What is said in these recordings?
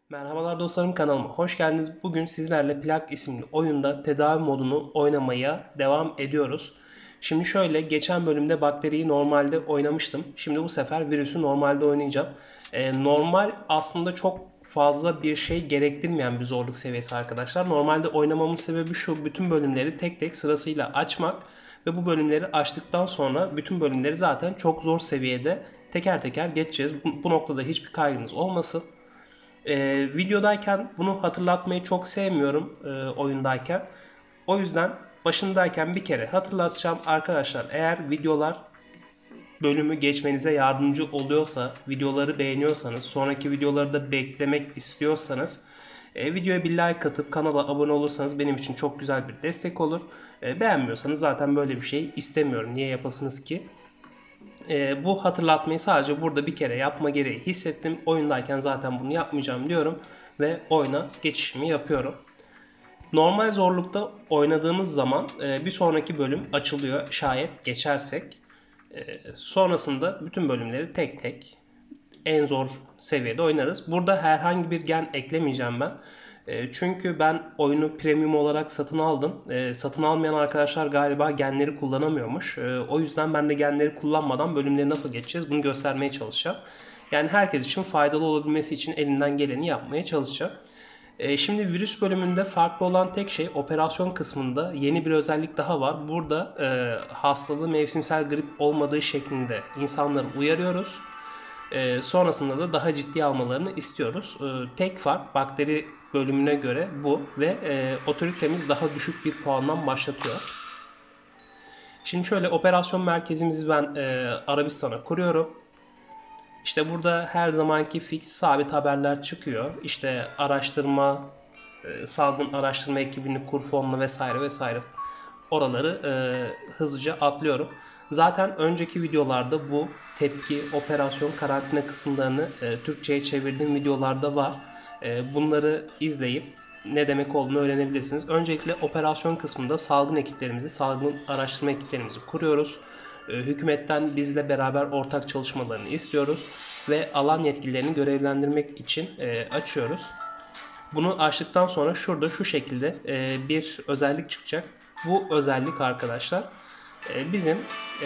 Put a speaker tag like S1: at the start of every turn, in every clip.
S1: Merhabalar dostlarım, kanalıma hoş geldiniz. Bugün sizlerle Plak isimli oyunda tedavi modunu oynamaya devam ediyoruz. Şimdi şöyle, geçen bölümde bakteriyi normalde oynamıştım. Şimdi bu sefer virüsü normalde oynayacağım. Normal aslında çok fazla bir şey gerektirmeyen bir zorluk seviyesi arkadaşlar. Normalde oynamamın sebebi şu: bütün bölümleri tek tek sırasıyla açmak ve bu bölümleri açtıktan sonra bütün bölümleri zaten çok zor seviyede teker teker geçeceğiz. Bu noktada hiçbir kaygınız olmasın. Videodayken bunu hatırlatmayı çok sevmiyorum, oyundayken. O yüzden başındayken bir kere hatırlatacağım. Arkadaşlar, eğer videolar bölümü geçmenize yardımcı oluyorsa, videoları beğeniyorsanız, sonraki videoları da beklemek istiyorsanız videoya bir like atıp kanala abone olursanız benim için çok güzel bir destek olur. Beğenmiyorsanız zaten böyle bir şey istemiyorum. Niye yapasınız ki? Bu hatırlatmayı sadece burada bir kere yapma gereği hissettim. Oyundayken zaten bunu yapmayacağım diyorum ve oyuna geçişimi yapıyorum. Normal zorlukta oynadığımız zaman bir sonraki bölüm açılıyor şayet geçersek. Sonrasında bütün bölümleri tek tek en zor seviyede oynarız. Burada herhangi bir gen eklemeyeceğim ben. Çünkü ben oyunu premium olarak satın aldım. Satın almayan arkadaşlar galiba genleri kullanamıyormuş. O yüzden ben de genleri kullanmadan bölümleri nasıl geçeceğiz bunu göstermeye çalışacağım. Yani herkes için faydalı olabilmesi için elimden geleni yapmaya çalışacağım. Şimdi virüs bölümünde farklı olan tek şey, operasyon kısmında yeni bir özellik daha var. Burada hastalığı mevsimsel grip olmadığı şeklinde insanları uyarıyoruz. Sonrasında da daha ciddi almalarını istiyoruz. Tek fark bakteri bölümüne göre bu ve otoritemiz daha düşük bir puandan başlatıyor. Şimdi şöyle, operasyon merkezimizi ben Arabistan'a kuruyorum. İşte burada her zamanki fix sabit haberler çıkıyor. İşte araştırma, salgın araştırma ekibini kur fonla vesaire vesaire. Oraları hızlıca atlıyorum. Zaten önceki videolarda bu tepki, operasyon, karantina kısımlarını Türkçe'ye çevirdiğim videolarda var. Bunları izleyip ne demek olduğunu öğrenebilirsiniz. Öncelikle operasyon kısmında salgın ekiplerimizi, salgın araştırma ekiplerimizi kuruyoruz. Hükümetten bizle beraber ortak çalışmalarını istiyoruz ve alan yetkililerini görevlendirmek için açıyoruz. Bunu açtıktan sonra şurada şu şekilde bir özellik çıkacak. Bu özellik arkadaşlar bizim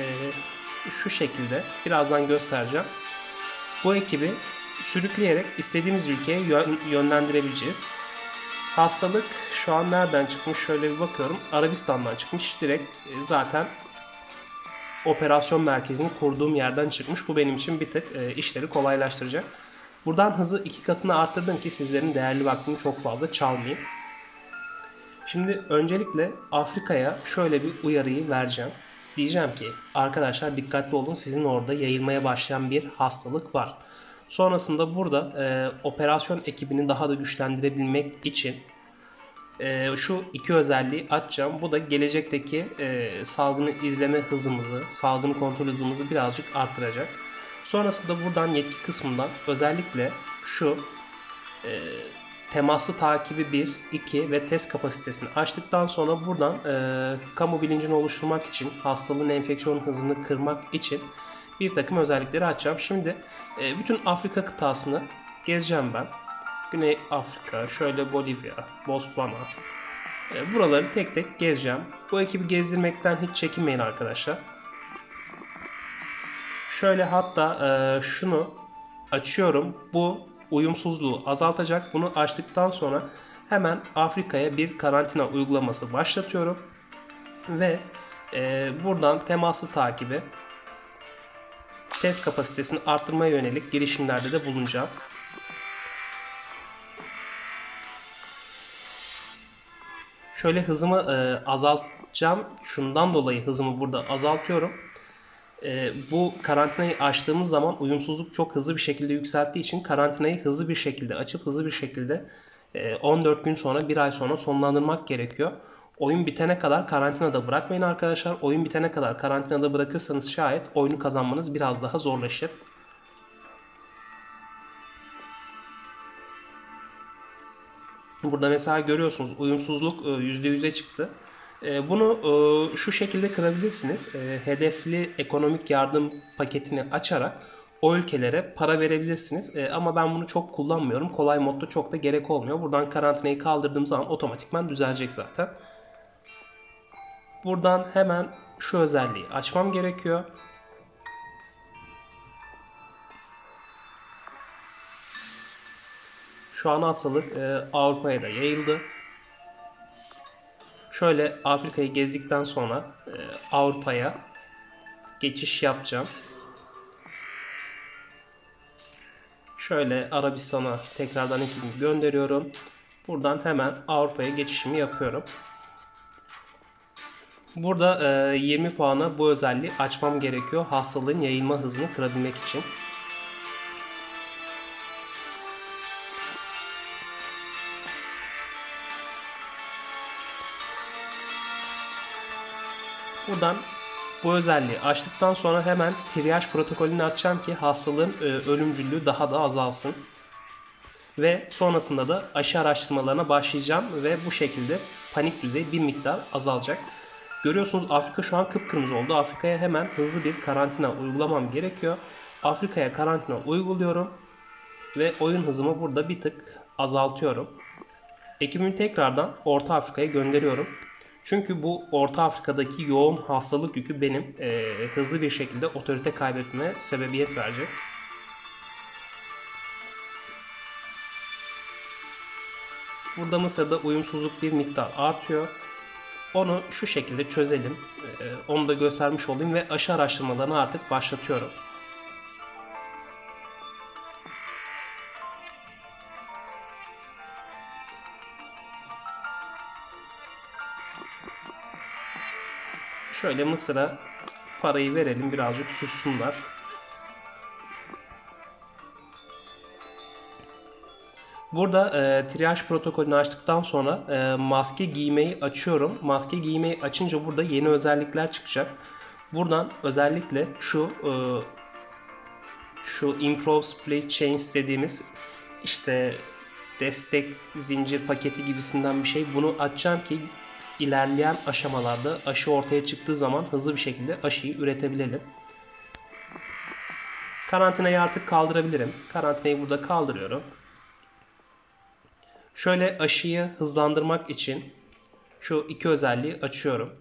S1: şu şekilde birazdan göstereceğim. Bu ekibi sürükleyerek istediğimiz ülkeye yönlendirebileceğiz. Hastalık şu an nereden çıkmış? Şöyle bir bakıyorum. Arabistan'dan çıkmış. Direkt zaten operasyon merkezini kurduğum yerden çıkmış. Bu benim için bir tık işleri kolaylaştıracak. Buradan hızı 2 katına arttırdım ki sizlerin değerli vaktini çok fazla çalmayayım. Şimdi öncelikle Afrika'ya şöyle bir uyarıyı vereceğim. Diyeceğim ki arkadaşlar, dikkatli olun, sizin orada yayılmaya başlayan bir hastalık var. Sonrasında burada operasyon ekibini daha da güçlendirebilmek için şu iki özelliği açacağım. Bu da gelecekteki salgını izleme hızımızı, salgını kontrol hızımızı birazcık arttıracak. Sonrasında buradan yetki kısmından özellikle şu temaslı takibi 1, 2 ve test kapasitesini açtıktan sonra buradan kamu bilincini oluşturmak için, hastalığın enfeksiyon hızını kırmak için bir takım özellikleri açacağım. Şimdi bütün Afrika kıtasını gezeceğim ben. Güney Afrika, şöyle Bolivya, Botswana. Buraları tek tek gezeceğim. Bu ekibi gezdirmekten hiç çekinmeyin arkadaşlar. Şöyle, hatta şunu açıyorum. Bu uyumsuzluğu azaltacak. Bunu açtıktan sonra hemen Afrika'ya bir karantina uygulaması başlatıyorum. Ve buradan temaslı takibi, test kapasitesini arttırmaya yönelik girişimlerde de bulunacağım. Şöyle hızımı azaltacağım. Şundan dolayı hızımı burada azaltıyorum. Bu karantinayı açtığımız zaman uyumsuzluk çok hızlı bir şekilde yükselttiği için karantinayı hızlı bir şekilde açıp hızlı bir şekilde 14 gün sonra, 1 ay sonra sonlandırmak gerekiyor. Oyun bitene kadar karantinada bırakmayın arkadaşlar. Oyun bitene kadar karantinada bırakırsanız şayet oyunu kazanmanız biraz daha zorlaşır. Burada mesela görüyorsunuz, uyumsuzluk %100'e çıktı. Bunu şu şekilde kırabilirsiniz. Hedefli ekonomik yardım paketini açarak o ülkelere para verebilirsiniz. Ama ben bunu çok kullanmıyorum. Kolay modda çok da gerek olmuyor. Buradan karantinayı kaldırdığım zaman otomatikman düzelecek zaten. Buradan hemen şu özelliği açmam gerekiyor. Şu an hastalık Avrupa'ya da yayıldı. Şöyle Afrika'yı gezdikten sonra Avrupa'ya geçiş yapacağım. Şöyle Arabistan'a tekrardan ekibimi gönderiyorum. Buradan hemen Avrupa'ya geçişimi yapıyorum. Burada 20 puana bu özelliği açmam gerekiyor hastalığın yayılma hızını kırabilmek için. Buradan bu özelliği açtıktan sonra hemen triyaj protokolünü açacağım ki hastalığın ölümcüllüğü daha da azalsın. Ve sonrasında da aşı araştırmalarına başlayacağım ve bu şekilde panik düzeyi bir miktar azalacak. Görüyorsunuz Afrika şu an kıpkırmızı oldu. Afrika'ya hemen hızlı bir karantina uygulamam gerekiyor. Afrika'ya karantina uyguluyorum ve oyun hızımı burada bir tık azaltıyorum. Ekibimi tekrardan Orta Afrika'ya gönderiyorum. Çünkü bu Orta Afrika'daki yoğun hastalık yükü benim hızlı bir şekilde otorite kaybetmeme sebebiyet verecek. Burada Mısır'da uyumsuzluk bir miktar artıyor. Onu şu şekilde çözelim. Onu da göstermiş olayım ve aşı araştırmalarını artık başlatıyorum. Şöyle Mısır'a parayı verelim, birazcık sussunlar. Burada triyaj protokolünü açtıktan sonra maske giymeyi açıyorum. Maske giymeyi açınca burada yeni özellikler çıkacak. Buradan özellikle şu Improve Split Chains dediğimiz işte destek zincir paketi gibisinden bir şey. Bunu açacağım ki ilerleyen aşamalarda aşı ortaya çıktığı zaman hızlı bir şekilde aşıyı üretebilelim. Karantinayı artık kaldırabilirim. Karantinayı burada kaldırıyorum. Şöyle aşıyı hızlandırmak için şu iki özelliği açıyorum.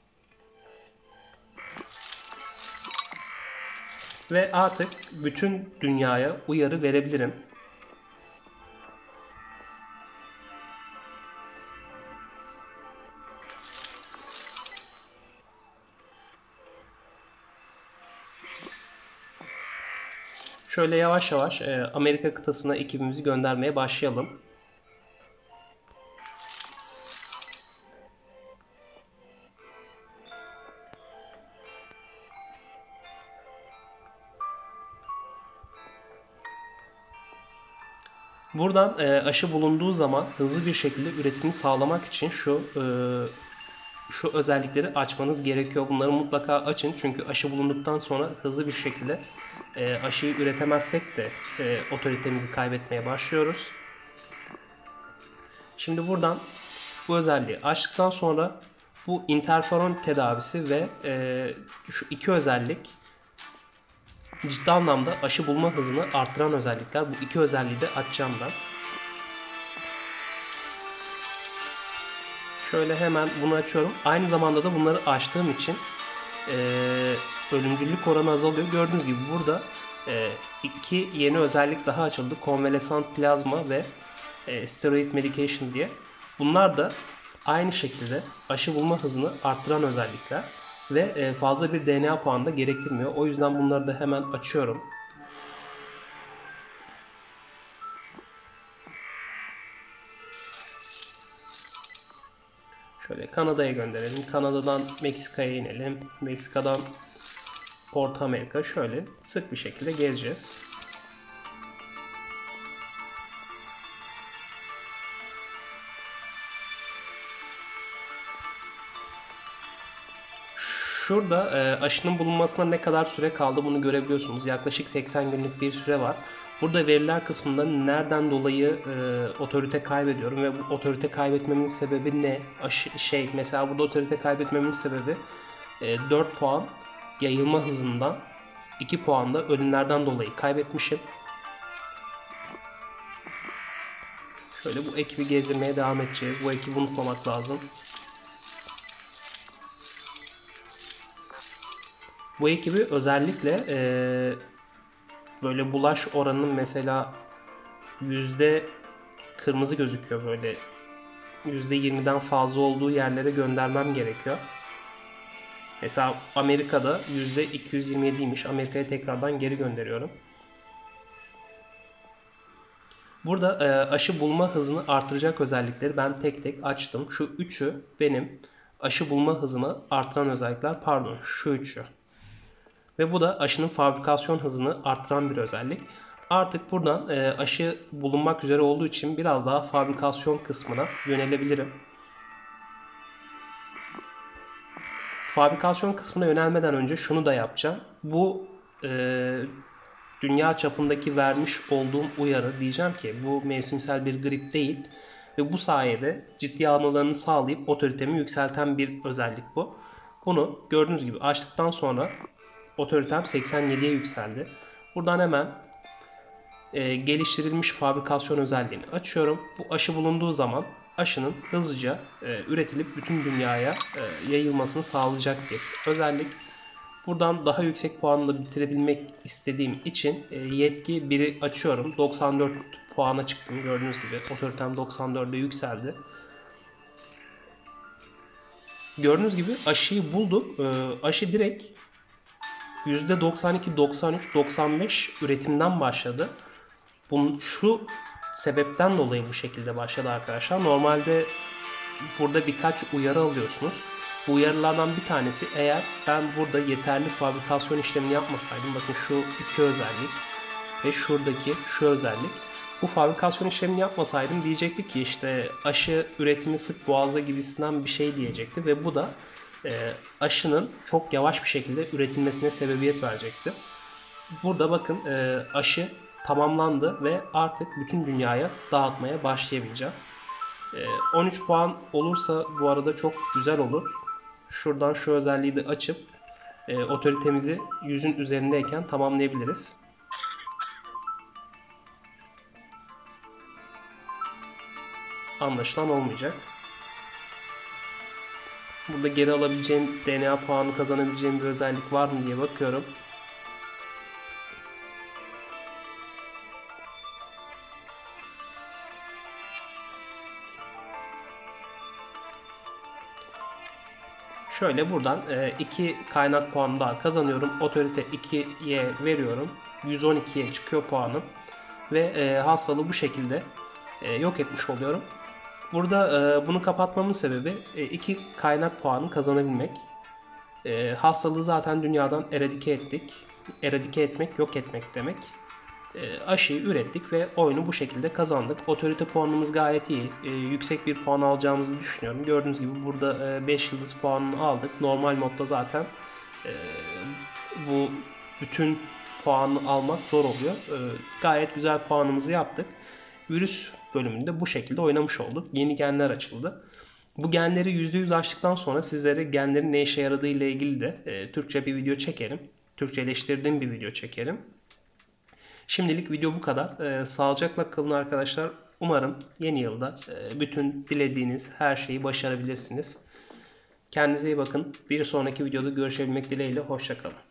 S1: Ve artık bütün dünyaya uyarı verebilirim. Şöyle yavaş yavaş Amerika kıtasına ekibimizi göndermeye başlayalım. Buradan aşı bulunduğu zaman hızlı bir şekilde üretimini sağlamak için şu özellikleri açmanız gerekiyor. Bunları mutlaka açın çünkü aşı bulunduktan sonra hızlı bir şekilde aşıyı üretemezsek de otoritemizi kaybetmeye başlıyoruz. Şimdi buradan bu özelliği açtıktan sonra bu interferon tedavisi ve şu iki özellik ciddi anlamda aşı bulma hızını arttıran özellikler. Bu iki özelliği de açacağım ben. Şöyle hemen bunu açıyorum. Aynı zamanda da bunları açtığım için ölümcüllük oranı azalıyor. Gördüğünüz gibi burada iki yeni özellik daha açıldı. Konvalesant plazma ve steroid medication diye. Bunlar da aynı şekilde aşı bulma hızını arttıran özellikler ve fazla bir DNA puanı da gerektirmiyor. O yüzden bunları da hemen açıyorum. Şöyle Kanada'ya gönderelim. Kanada'dan Meksika'ya inelim. Meksika'dan Orta Amerika. Şöyle sık bir şekilde gezeceğiz. Şurada aşının bulunmasına ne kadar süre kaldı bunu görebiliyorsunuz. Yaklaşık 80 günlük bir süre var. Burada veriler kısmında nereden dolayı otorite kaybediyorum ve bu otorite kaybetmemin sebebi ne? Mesela burada otorite kaybetmemin sebebi 4 puan yayılma hızından 2 puan da ölümlerden dolayı kaybetmişim. Şöyle bu ekibi gezdirmeye devam edeceğiz. Bu ekibi unutmamak lazım. Bu ekibi özellikle böyle bulaş oranının mesela kırmızı gözüküyor, böyle %20'den fazla olduğu yerlere göndermem gerekiyor. Mesela Amerika'da %227'ymiş. Amerika'ya tekrardan geri gönderiyorum. Burada aşı bulma hızını artıracak özellikleri ben tek tek açtım. Şu üçü benim aşı bulma hızımı artıran özellikler. Pardon, şu üçü. Ve bu da aşının fabrikasyon hızını artıran bir özellik. Artık buradan aşı bulunmak üzere olduğu için biraz daha fabrikasyon kısmına yönelebilirim. Fabrikasyon kısmına yönelmeden önce şunu da yapacağım. Bu dünya çapındaki vermiş olduğum uyarı, diyeceğim ki bu mevsimsel bir grip değil ve bu sayede ciddi almalarını sağlayıp otoritemi yükselten bir özellik bu. Bunu gördüğünüz gibi açtıktan sonra otoritem 87'ye yükseldi. Buradan hemen geliştirilmiş fabrikasyon özelliğini açıyorum. Bu aşı bulunduğu zaman aşının hızlıca üretilip bütün dünyaya yayılmasını sağlayacak bir özellik. Buradan daha yüksek puanla bitirebilmek istediğim için yetki 1'i açıyorum. 94 puana çıktım. Gördüğünüz gibi otoritem 94'e yükseldi. Gördüğünüz gibi aşıyı bulduk. Aşı direkt %92, 93, 95 üretimden başladı. Şu sebepten dolayı bu şekilde başladı arkadaşlar. Normalde burada birkaç uyarı alıyorsunuz. Bu uyarılardan bir tanesi, eğer ben burada yeterli fabrikasyon işlemini yapmasaydım, bakın şu iki özellik ve şuradaki şu özellik, bu fabrikasyon işlemini yapmasaydım diyecekti ki işte aşı üretimi sık boğazda gibisinden bir şey diyecekti ve bu da aşının çok yavaş bir şekilde üretilmesine sebebiyet verecekti. Burada bakın aşı tamamlandı ve artık bütün dünyaya dağıtmaya başlayabileceğim. 13 puan olursa bu arada çok güzel olur. Şuradan şu özelliği de açıp otoritemizi 100'ün üzerindeyken tamamlayabiliriz. Anlaşılan olmayacak. Burada geri alabileceğim, DNA puanı kazanabileceğim bir özellik var mı diye bakıyorum. Şöyle buradan 2 kaynak puanı daha kazanıyorum. Otorite 2'ye veriyorum. 112'ye çıkıyor puanım. Ve hastalığı bu şekilde yok etmiş oluyorum. Burada bunu kapatmamın sebebi 2 kaynak puanı kazanabilmek. Hastalığı zaten dünyadan eradike ettik. Eradike etmek, yok etmek demek. Aşıyı ürettik ve oyunu bu şekilde kazandık. Otorite puanımız gayet iyi. Yüksek bir puan alacağımızı düşünüyorum. Gördüğünüz gibi burada 5 yıldız puanını aldık. Normal modda zaten bu bütün puanı almak zor oluyor. Gayet güzel puanımızı yaptık. Virüs bölümünde bu şekilde oynamış olduk. Yeni genler açıldı. Bu genleri %100 açtıktan sonra sizlere genlerin ne işe yaradığı ile ilgili de Türkçe bir video çekerim. Türkçeleştirdiğim bir video çekerim. Şimdilik video bu kadar. Sağlıcakla kalın arkadaşlar. Umarım yeni yılda bütün dilediğiniz her şeyi başarabilirsiniz. Kendinize iyi bakın. Bir sonraki videoda görüşebilmek dileğiyle. Hoşça kalın.